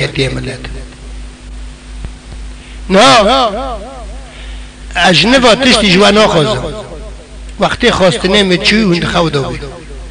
کتی ملت نه اجنبا تشتی جوانا خوزم وقتی خواستنه مچوی هند خودو بی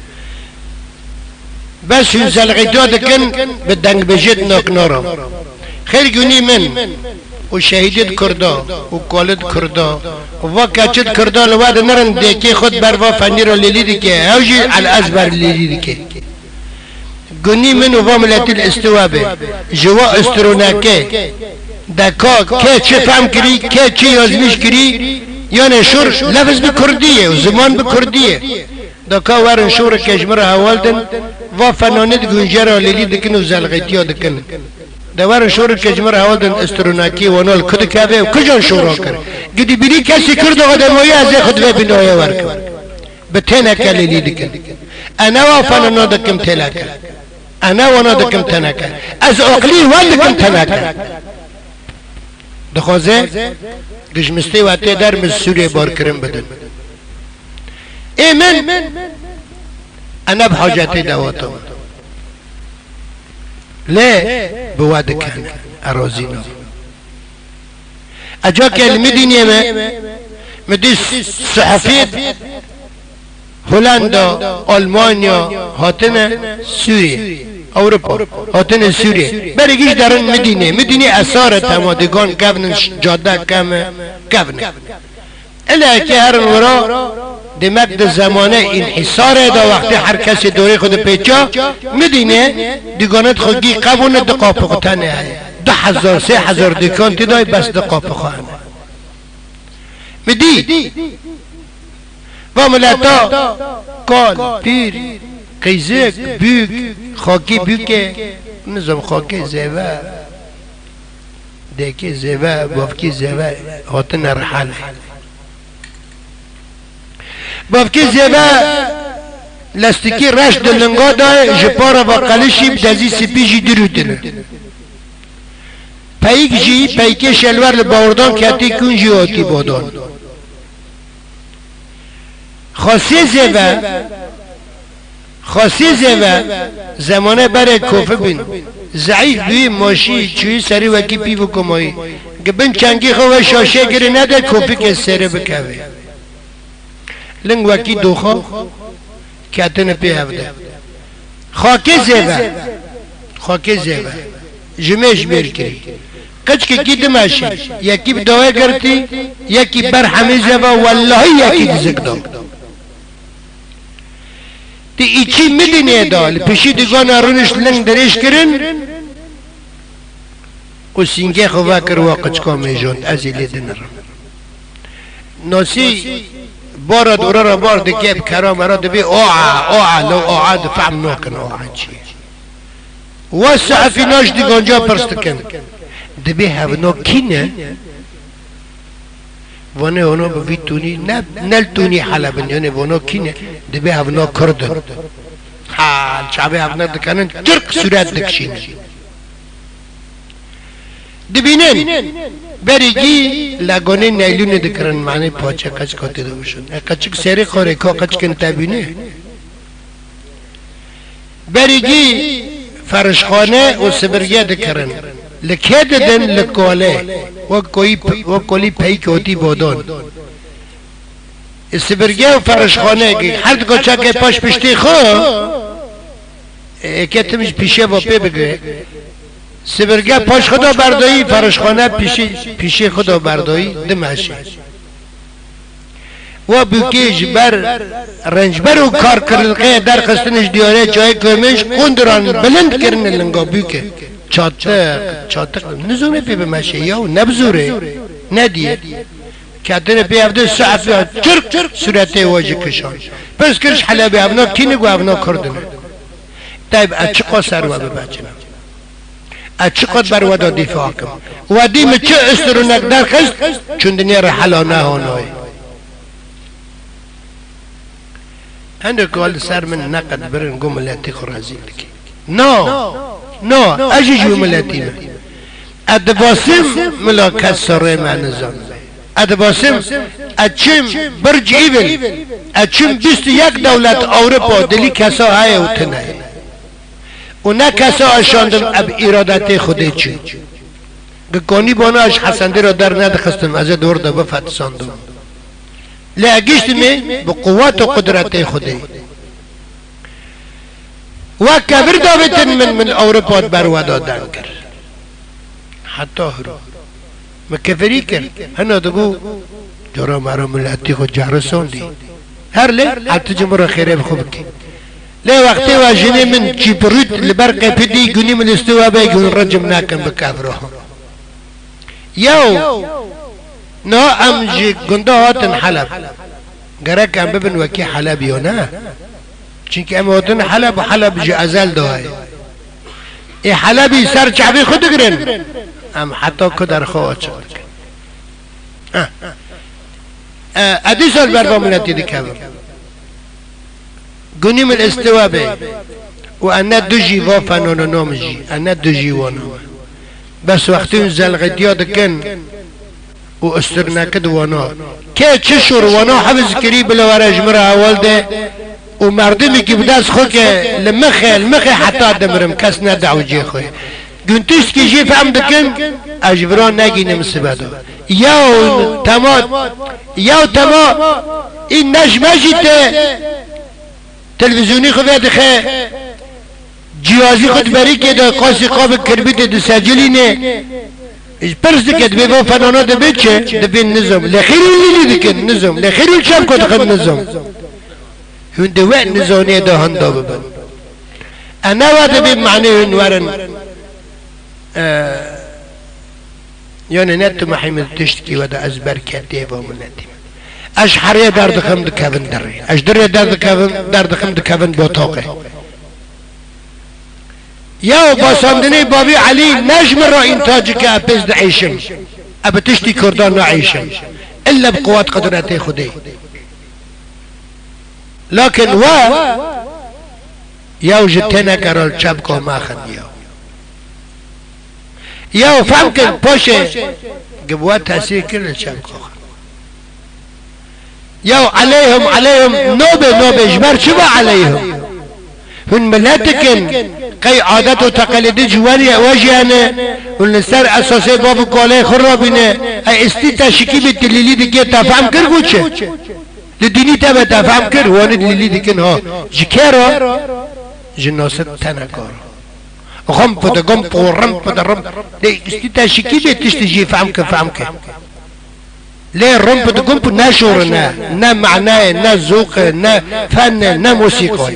بس هن زلغیتا دکن به دنگ بجد ناکنارا خیر گونی من و شهیدت کردا و کالت کردا و کچت کردا لواد نرن دیکی خود بروا فنی را لیلی دیگه اوجی الازبر لیلی دیگه گونی من و ملت الاستوابه جوا استروناکه دکا که چه فهم کری که چه یازمیش کری یعنی شور لفظ بکردیه و زمان بکردیه دکا ورن شور کشمر حوالدن و فنانت گونجه را لیلی دکن و زلغیتی ها دکن دوار شور کجمر حوالدن استروناکی و نال کد کبه و کجان شورا کرد گدی بیری کسی کرد و قدمایی از خود به بنایه ورکن به تنکه لیلی دکن انا و فنانا دکم تلکه انا و نا دکم تنکه از اقلی و دکم تنکه دخوازه گشمستی واته در مز سوریه بار کرم بدن ای من انا بحاجتی دواتم لا بواد كان أرازينا أجاك المدينة ما مدي صحفيت هولندا ألمانيا هاتنا سوريا أوروبا هاتنا سوريا بريجيش دارن مدينة أسارة تمادقان كفن جادة كفن إلا كهرن وراء دمک ده زمانه انحصاره دا وقتی هر کسی دوره خود پیچا میدینه دیگانت خودگی قبونه ده قاپقتنه 10,000 3,000 دیکان تیدای بس ده قاپقه میدی و ملتا کال پیر قیزک بیگ خاکی بیگه نظام خاکی زیوه دیکی زیوه بافکی زیوه هاتن رحله بافکی زیبا لستکی رش دلنگا دای جپارا با قلشی بدازی سپیجی درو دنه پیک جی پیک شلور لباوردان کتی کنجی آتی بادان خاصی زیبا زمانه بره کوفه بین ضعیف دوی ماشی چوی سری وکی پیو کمایی گبن چنگی خواه شاشه گره نده کوفه که سره بکوه لنگ وکی دوخا کتن پی هفته خاکی زیبا جمعش بیر کری قچ که کی دماشی یکی بدوه کرتی یکی بر همه زیبا والله یکی دزک دام تی ایچی میدینه دال پیشی دیگان ارونش لنگ درش کرن و سینگه خواه کروا قچ کا میجوند ازیلی دنرم ناسی بارد ورا را بار دکیب کرام را دبی اوعا لو اوعا دفعم نوکن اوعا چی وسع فی ناش دیگانجا پرستکن دبی هفنو کینه وانه اونو بوی تونی نل تونی حلبن یعنی وانو کینه دبی هفنو کردن حال چابه هفنو دکنن ترک صورت دکشینه دبینن بریگی لگانه نیلونه دکرن معنی پاچه قچ کاتی دو بشن قچک سری خوره که قچ کن تبینه بریگی فرشخانه و سبرگه دکرن لکه ددن لکاله و کلی پیک ہوتی بادان سبرگه و فرشخانه هر دو چکه پاش پشتی خواه که تمش پیشه با پی بگه سبرگه پاش خدا بردایی فرشخانه پیشی خدا بردایی دمشی و بوکیش بر رنجبر و کار کرلقه در خستنش دیاره چای کمش قندران بلند کرن لنگا بوکه چاتق نزونه پی بمشی یا نبزوره ندیه کتن پی افده سعفه چرک صورته واجه کشان پس کرش حلبی افنا کینه گو افنا کردنه طیب اچقا سروا ببچنم اچقد بر ودا دفاع کم ودی مچه استرونک در خست چون دنیا رحلا نهانای هنده کال سر من نقد برن گو ملتی خورازی دکی نا اجی جو ملتی من ادباسم ملاکت ساره من نظام ادباسم اچم برج ایول اچم 21 دولت اوروپا دلی کسا های و تنه و نه کسا اشاندم اب ارادت خودی چی گکانی باناش حسندی را در ندخستم از دور دا بفتساندم لأگشتمی بقوات و قدرت خودی و کبر داویتن من اوروپا بروادا دن کرد حتی هرو مکفری کرد هنو دگو جرا مرا ملتی خود جهرسان دی هر لی حتی جمعه خیره بخوب کی لی وقتی واجنی من چی پروت لبرق پیدی گونی من استوا بای گون رجم ناکن بکافرو یو نا امجی گنده هاتن حلب گرک ام ببن وکی حلب یو نه چونکه ام هاتن حلب و حلب جا ازل دوهای ای حلبی سر چعبی خود گرن ام حتی کدر خواه چند ادی سال بربا ملتی دکاور گونی من استوا بی و انا دو جی وافنون و نام جی انا دو جی وانام بس وقتی اون زلغتیا دکن و استرناکد وانا که چشور وانا حفظ کری بلوارج مرا اول ده و مردمی که بدست خو که المخي حتی دمرم کس ندعو جی خوی گنتیست که جی فهم دکن اجبران نگی نمسبادو یو تما این نجمجی تلویزیونی خو دخه جیازی خود بری که دا قاسی قاب کربیت دو سجلی نه پرس دکت بیوا فنانا دا بچه دا بین نظام لخیری لیلی دکن نظام لخیری چم کد خد نظام هون دا وقت نظانی دا هندا ببن انا وادا بین معنی هون ورن یعنی نتو محیمد تشتکی ودا از برکتی با ملتی اش حریه دردخم دکوون دری اش دری دردخم دکوون با طاقه یا باساندنی بابی علی نجم را انتاج که اپز عیشم اب تشتی کردان نعیشم الا بقوات قدرت خودی لكن یاو جتنا کرال چب کو ماخن یاو فهم کن پاشه قبوات تأثیر کرل چب کو یاو علیهم نوبه جبر چبا علیهم هن ملاتكن قي عادات و تقاليد جواني واجهنا والنسار اساسي باب قولي خرابنا اي استيتا شكي بالتليلي دي كي تفهم كر قوچه لديني تابا تفهم كر واني دليلي دي كن ها جكيرا جناست تنكار غم پدا غم قرم پدا رم دي استيتا شكي بتشتي جي فهم كر ليه رم پدا غم پدا نشورنا نا معناه نا ذوق نا فن نا موسيقى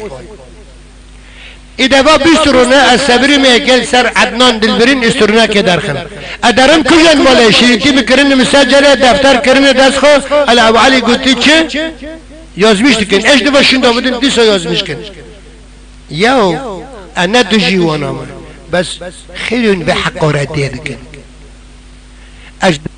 إذا بيسترنا السبري ما يقال سر عدنان دلبرين استرنا كدارخن أدارم كجن ولا شريتي بكرن مسجلة دفتر كرن دسخو على أبو علي قلت چه يازمش تكن إيش دبا شندا بدن ديسا يازمش كن ياو أنا دجي وانا بس خيرون بحقارة ديدكن